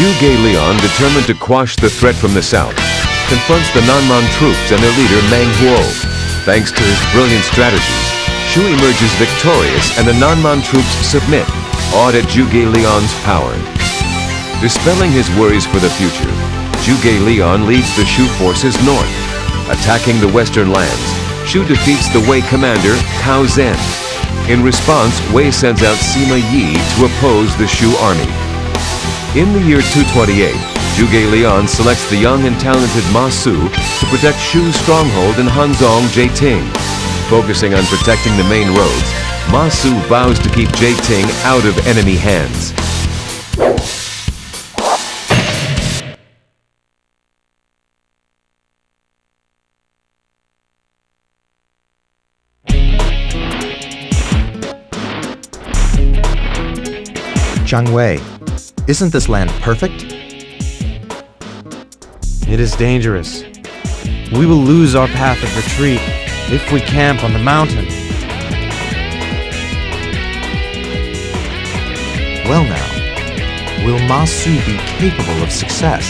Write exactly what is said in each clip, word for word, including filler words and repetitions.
Zhuge Liang, determined to quash the threat from the south, confronts the Nanman troops and their leader Meng Huo. Thanks to his brilliant strategies, Shu emerges victorious and the Nanman troops submit, awed at Zhuge Liang's power. Dispelling his worries for the future, Zhuge Liang leads the Shu forces north. Attacking the western lands, Shu defeats the Wei commander Cao Zhen. In response, Wei sends out Sima Yi to oppose the Shu army. In the year two twenty-eight, Zhuge Liang selects the young and talented Musou to protect Shu's stronghold in Hanzhong, Jie Ting. Focusing on protecting the main roads, Musou vows to keep Jie Ting out of enemy hands. Zhang Wei, isn't this land perfect? It is dangerous. We will lose our path of retreat if we camp on the mountain. Well now, will Musou be capable of success?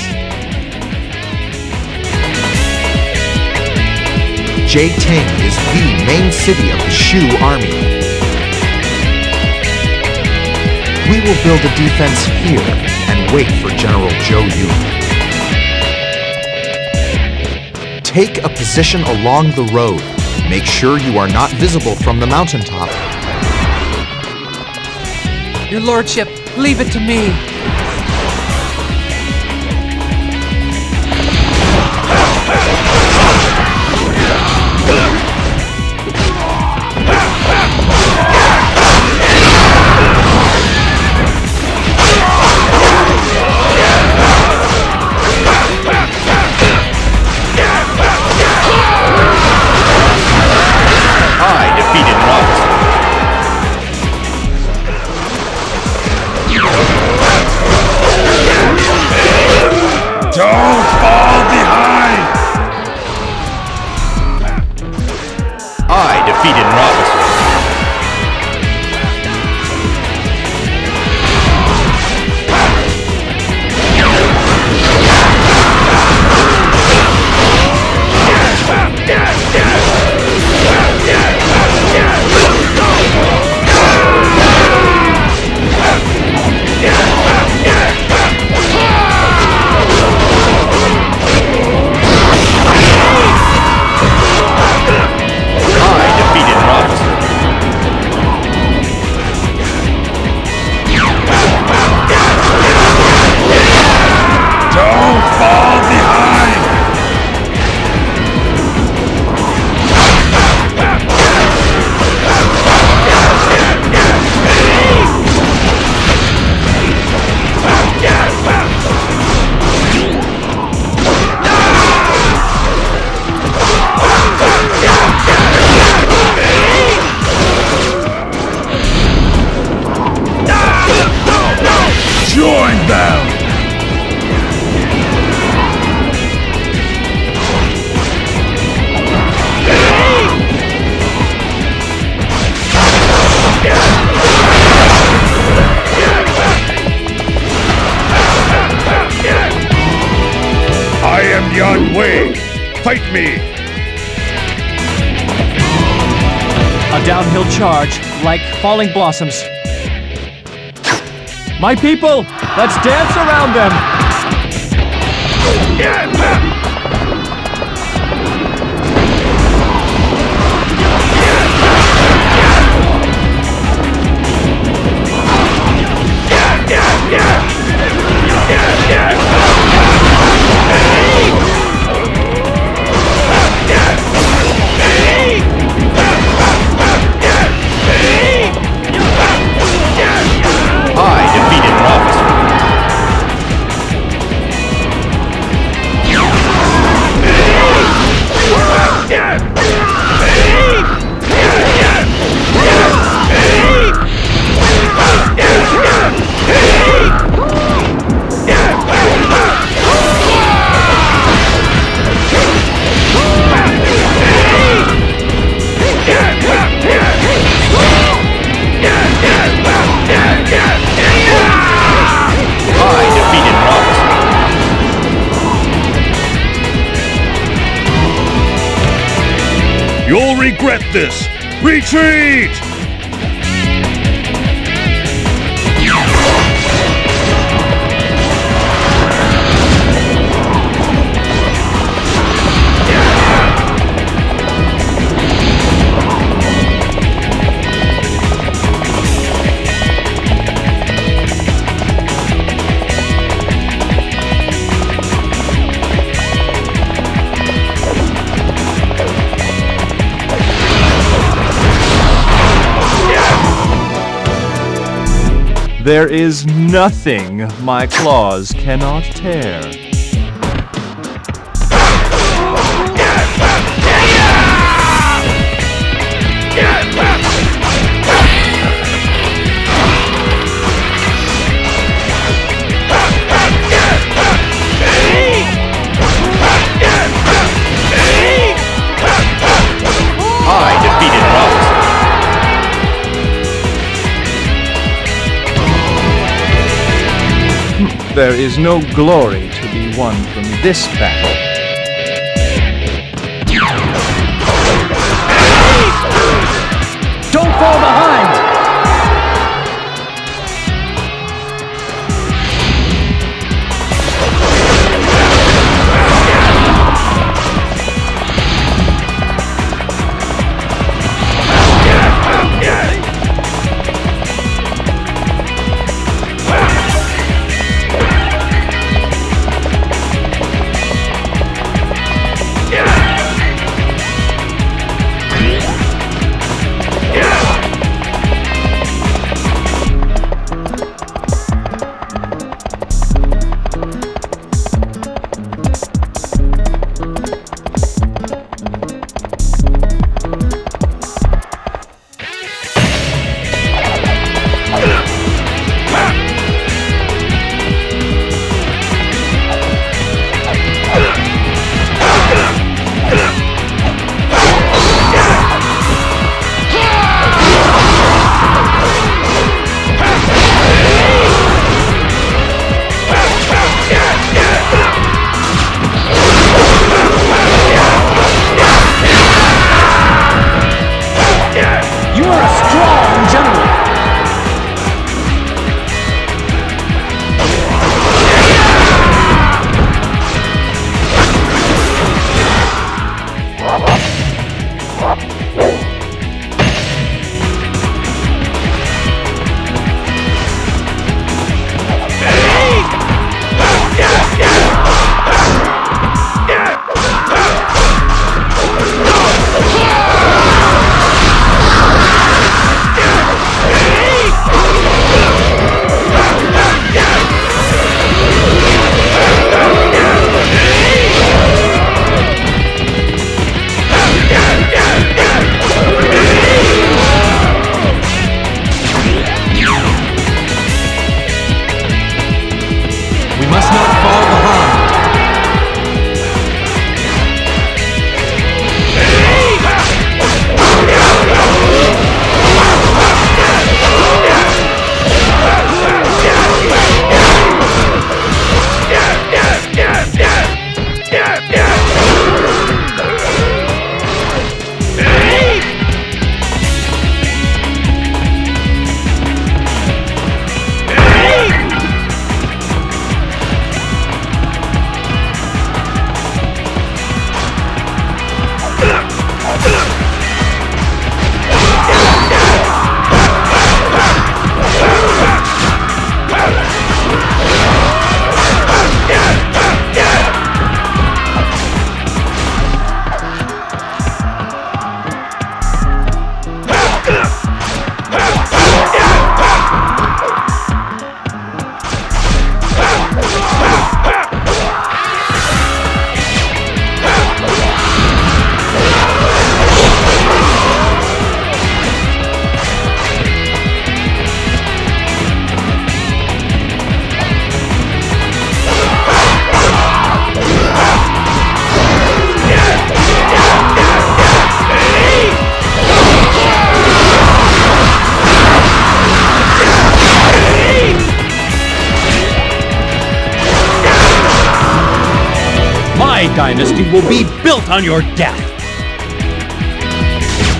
Jie Ting is the main city of the Shu army. We will build a defense here and wait for General Zhou Yu. Take a position along the road. Make sure you are not visible from the mountaintop. Your lordship, leave it to me. Fight me! A downhill charge, like falling blossoms. My people, let's dance around them! I defeated an officer. regret this! Retreat! There is nothing my claws cannot tear. I defeated Rouse. There is no glory to be won from this battle. Don't fall behind! My dynasty will be built on your death!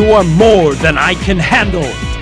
are more than I can handle.